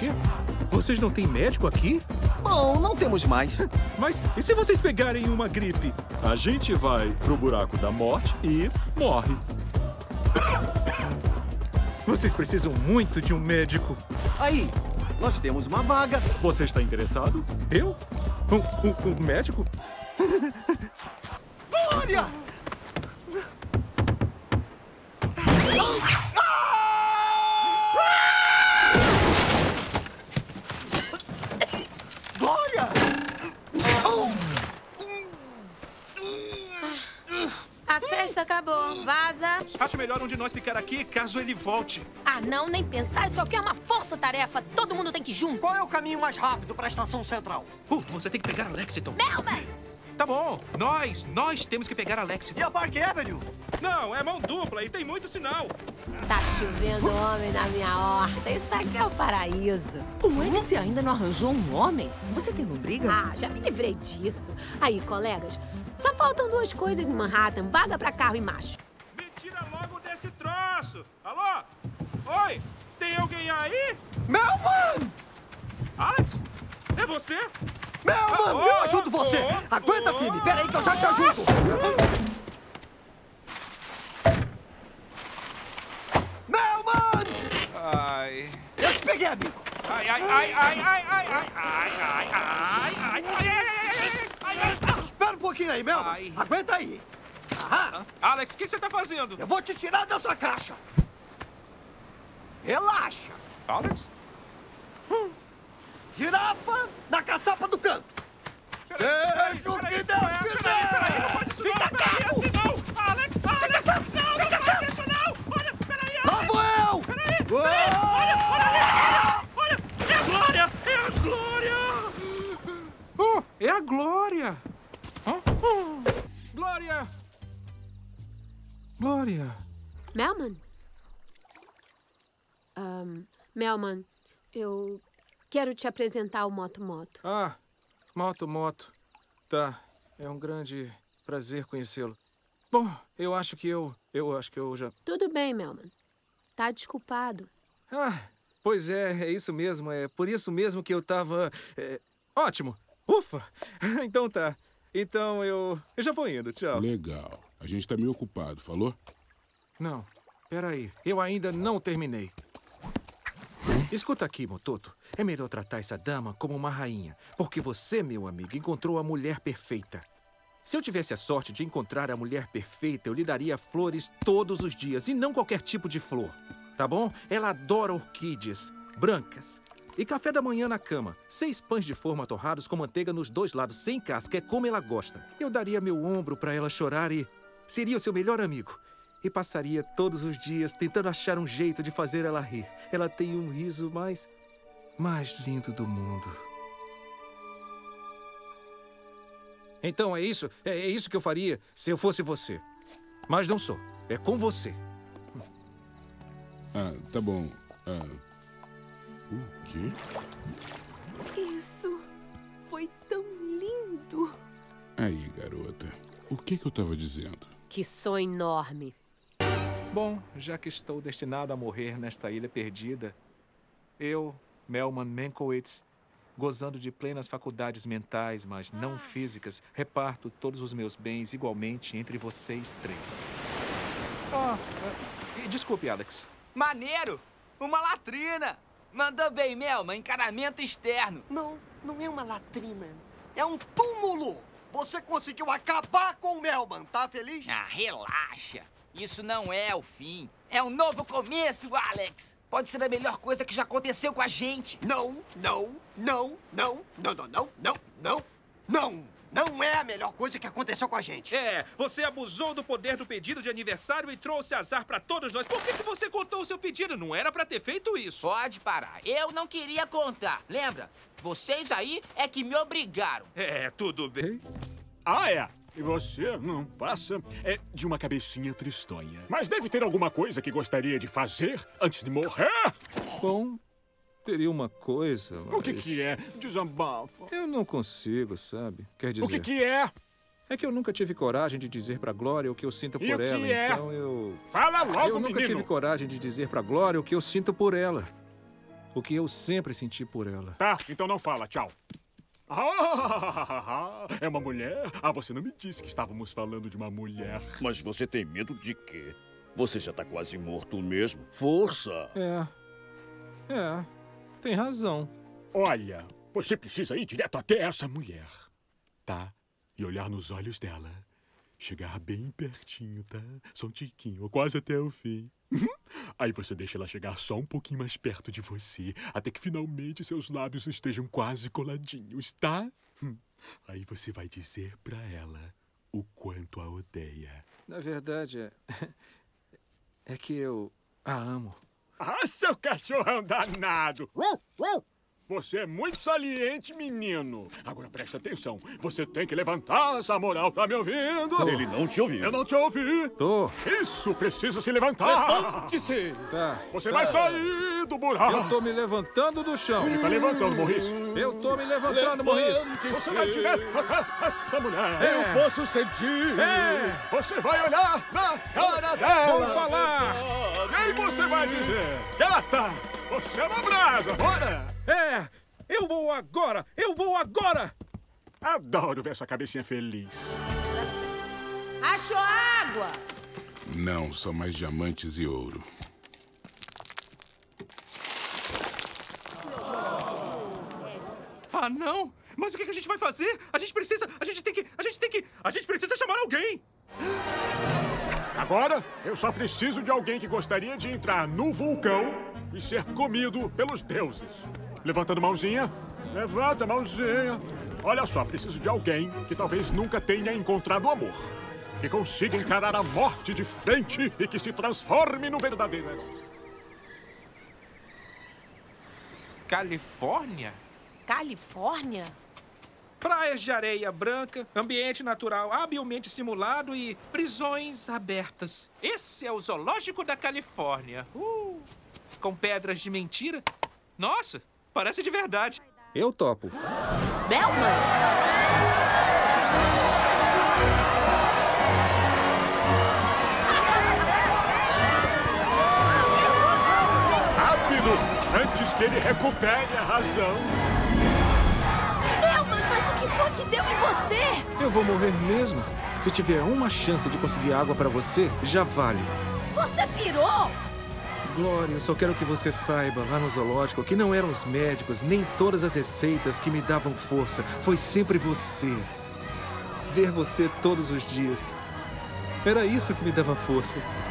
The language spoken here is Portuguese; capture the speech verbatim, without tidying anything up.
quê? Vocês não têm médico aqui? Bom, não temos mais. Mas e se vocês pegarem uma gripe? A gente vai pro buraco da morte e morre. Vocês precisam muito de um médico. Aí, nós temos uma vaga. Você está interessado? Eu? Um, um, um médico? Glória! Glória! A festa acabou. Vaza. Acho melhor um de nós ficar aqui caso ele volte. Ah, não, nem pensar. Isso aqui é uma força-tarefa. Todo mundo tem que ir junto. Qual é o caminho mais rápido para a estação central? Uh, você tem que pegar a Lexington. Melman! Tá bom, nós, nós temos que pegar a Lexington. E a Park Avenue? Não, é mão dupla e tem muito sinal. Tá chovendo homem na minha horta. Isso aqui é o paraíso. O Alice ainda não arranjou um homem? Você tem lombriga? Ah, já me livrei disso. Aí, colegas, só faltam duas coisas em Manhattan. Vaga pra carro e macho. Me tira logo desse troço. Alô? Oi, tem alguém aí? Melman! Alex? É você? Melman, Ah, eu oh, ajudo você! oh, Aguenta, oh, filho! Pera aí que eu já te ajudo! Melman! Ai. Eu te peguei, amigo! Ai, ai, ai, ai, ai, ai, ai, ai, ai, ai, ai, ai, ai, ai, ai. Espera um pouquinho aí, Melman! Ai. Aguenta aí! Aham. Alex, o que você tá fazendo? Eu vou te tirar dessa caixa! Relaxa! Alex? Girafa na caçapa do canto! Seja o que Deus quiser! Peraí, não faz isso não! Fica Peraí, quieto! assim não! Alex, Alex! Não, não faz isso não! Olha, peraí, Alex! Lá vou eu! Peraí, peraí! Olha, olha, olha! É a Glória! É a Glória! Oh, é a Glória! Oh, oh. Glória! Glória! Melman? Um, Melman, eu quero te apresentar o Moto Moto. Ah, Moto Moto. Tá, é um grande prazer conhecê-lo. Bom, eu acho que eu... Eu acho que eu já... Tudo bem, Melman. Tá desculpado. Ah, pois é, é isso mesmo. É por isso mesmo que eu tava... é, ótimo. Ufa! Então tá. Então eu... Eu já vou indo, tchau. Legal. A gente tá meio ocupado, falou? Não, peraí. Eu ainda não terminei. Escuta aqui, Mototo. É melhor tratar essa dama como uma rainha. Porque você, meu amigo, encontrou a mulher perfeita. Se eu tivesse a sorte de encontrar a mulher perfeita, eu lhe daria flores todos os dias. E não qualquer tipo de flor. Tá bom? Ela adora orquídeas brancas. E café da manhã na cama. Seis pães de forma torrados com manteiga nos dois lados, sem casca. É como ela gosta. Eu daria meu ombro pra ela chorar e... seria o seu melhor amigo. E passaria todos os dias tentando achar um jeito de fazer ela rir. Ela tem um riso mais... mais lindo do mundo. Então é isso? É, é isso que eu faria se eu fosse você. Mas não sou. É com você. Ah, tá bom. Ah... O quê? Isso foi tão lindo. Aí, garota. O que que eu tava dizendo? Que sonho enorme. Bom, já que estou destinado a morrer nesta ilha perdida, eu, Melman Mankiewicz, gozando de plenas faculdades mentais, mas não físicas, reparto todos os meus bens igualmente entre vocês três. Ah, ah, desculpe, Alex. Maneiro! Uma latrina! Mandou bem, Melman, encanamento externo. Não, não é uma latrina. É um túmulo! Você conseguiu acabar com o Melman, tá feliz? Ah, relaxa. Isso não é o fim. É um novo começo, Alex. Pode ser a melhor coisa que já aconteceu com a gente. Não, não, não, não, não, não, não, não, não, não. Não é a melhor coisa que aconteceu com a gente. É, você abusou do poder do pedido de aniversário e trouxe azar pra todos nós. Por que que você contou o seu pedido? Não era pra ter feito isso. Pode parar. Eu não queria contar. Lembra? Vocês aí é que me obrigaram. É, tudo bem. Ah, é. E você não passa é, de uma cabecinha tristonha. Mas deve ter alguma coisa que gostaria de fazer antes de morrer? Bom, teria uma coisa, mas... O que que é? Desabafa. Eu não consigo, sabe? Quer dizer... O que que é? É que eu nunca tive coragem de dizer pra Glória o que eu sinto por E o que ela, é? então eu... Fala logo, Eu nunca menino. tive coragem de dizer pra Glória o que eu sinto por ela. o que eu sempre senti por ela. Tá, então não fala. Tchau. Ah, é uma mulher? Ah, você não me disse que estávamos falando de uma mulher. Mas você tem medo de quê? Você já tá quase morto mesmo. Força! É. É. Tem razão. Olha, você precisa ir direto até essa mulher, tá? E olhar nos olhos dela. Chegar bem pertinho, tá? Só um tiquinho, quase até o fim. Aí você deixa ela chegar só um pouquinho mais perto de você, até que finalmente seus lábios estejam quase coladinhos, tá? Aí você vai dizer pra ela o quanto a odeia. Na verdade, é... é que eu a amo. Ah, seu cachorrão danado! Você é muito saliente, menino. Agora presta atenção. Você tem que levantar essa moral, tá me ouvindo? Tô. Ele não te ouviu. Eu não te ouvi. Tô. Isso, precisa se levantar. Levante-se. Tá. Você tá. vai sair do buraco. Eu tô me levantando do chão. Ele tá levantando, Maurice. Eu tô me levantando, Maurice. Você vai direto até essa mulher. É. Eu posso sentir. É. Você vai olhar na cara dela. Vamos falar. E aí você vai dizer, gata, você é uma brasa, bora. É! Eu vou agora! Eu vou agora! Adoro ver essa cabecinha feliz. Achou água? Não, só mais diamantes e ouro. Ah, não! Mas o que a gente vai fazer? A gente precisa... A gente tem que... A gente tem que... A gente precisa chamar alguém! Agora, eu só preciso de alguém que gostaria de entrar no vulcão e ser comido pelos deuses. Levantando mãozinha. Levanta a mãozinha. Olha só, preciso de alguém que talvez nunca tenha encontrado o amor. Que consiga encarar a morte de frente e que se transforme no verdadeiro herói. Califórnia? Califórnia? Praias de areia branca, ambiente natural habilmente simulado e prisões abertas. Esse é o zoológico da Califórnia. Uh, com pedras de mentira. Nossa, parece de verdade. Eu topo. Melman? Rápido, antes que ele recupere a razão. Melman, mas o que foi que deu em você? Eu vou morrer mesmo. Se tiver uma chance de conseguir água pra você, já vale. Você pirou? Glória, eu só quero que você saiba, lá no zoológico, que não eram os médicos, nem todas as receitas que me davam força. Foi sempre você. Ver você todos os dias. Era isso que me dava força.